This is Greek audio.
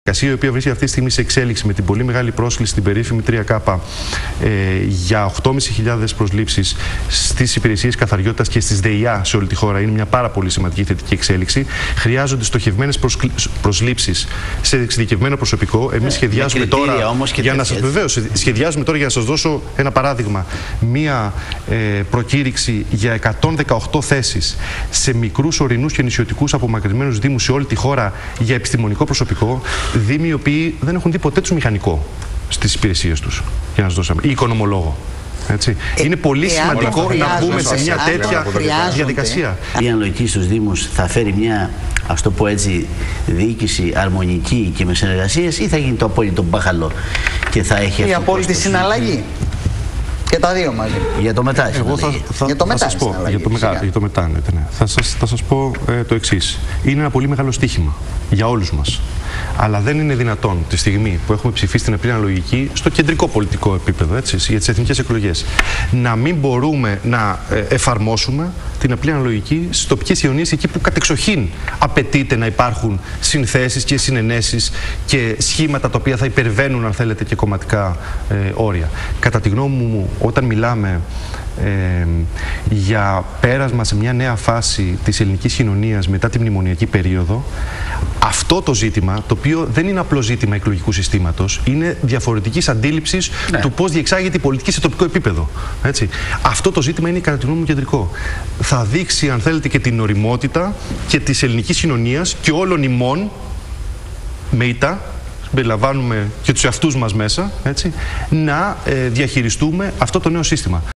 Η οποία βρίσκεται αυτή τη στιγμή σε εξέλιξη με την πολύ μεγάλη πρόσκληση στην περίφημη 3K για 8.500 προσλήψεις στις υπηρεσίες καθαριότητας και στις ΔΕΙΑ σε όλη τη χώρα. Είναι μια πάρα πολύ σημαντική θετική εξέλιξη. Χρειάζονται στοχευμένες προσλήψεις σε εξειδικευμένο προσωπικό. Εμείς σχεδιάζουμε τώρα, σχεδιάζουμε τώρα, για να σας δώσω ένα παράδειγμα, μια προκήρυξη για 118 θέσεις σε μικρούς, ορεινούς και νησιωτικούς απομακρυσμένους δήμους σε όλη τη χώρα για επιστημονικό προσωπικό. Δήμοι οι οποίοι δεν έχουν δει ποτέ τους μηχανικό στις υπηρεσίες τους, για να σας δώσουμε, ή οικονομολόγο. Έτσι. Είναι πολύ σημαντικό να μπούμε σε μια τέτοια διαδικασία. Η αναλογική στους Δήμους θα φέρει μια, ας το πω έτσι, διοίκηση αρμονική και με συνεργασίες, ή θα γίνει το απόλυτο μπάχαλο και θα έχει η απόλυτη συναλλαγή? Και τα δύο μαζί. Για το μετά. Εγώ θα σας πω, για το μετά, ναι. Θα σας πω το εξής. Είναι ένα πολύ μεγάλο στοίχημα για όλους μας. Αλλά δεν είναι δυνατόν τη στιγμή που έχουμε ψηφίσει την απλή αναλογική στο κεντρικό πολιτικό επίπεδο, έτσι, για τις εθνικές εκλογές, να μην μπορούμε να εφαρμόσουμε την απλή αναλογική στις τοπικές κοινωνίες, εκεί που κατεξοχήν απαιτείται να υπάρχουν συνθέσεις και συνενέσεις και σχήματα τα οποία θα υπερβαίνουν, αν θέλετε, και κομματικά όρια. Κατά τη γνώμη μου, όταν μιλάμε για πέρασμα σε μια νέα φάση της ελληνικής κοινωνίας μετά τη μνημονιακή περίοδο, αυτό το ζήτημα, το οποίο δεν είναι απλό ζήτημα εκλογικού συστήματος, είναι διαφορετικής αντίληψης του πώς διεξάγεται η πολιτική σε τοπικό επίπεδο. Έτσι. Αυτό το ζήτημα είναι, κατά τη γνώμη μου, κεντρικό. Θα δείξει, αν θέλετε, και την οριμότητα και της ελληνικής κοινωνίας και όλων ημών με ηττα, περιλαμβάνουμε και τους εαυτούς μας μέσα, έτσι, να διαχειριστούμε αυτό το νέο σύστημα.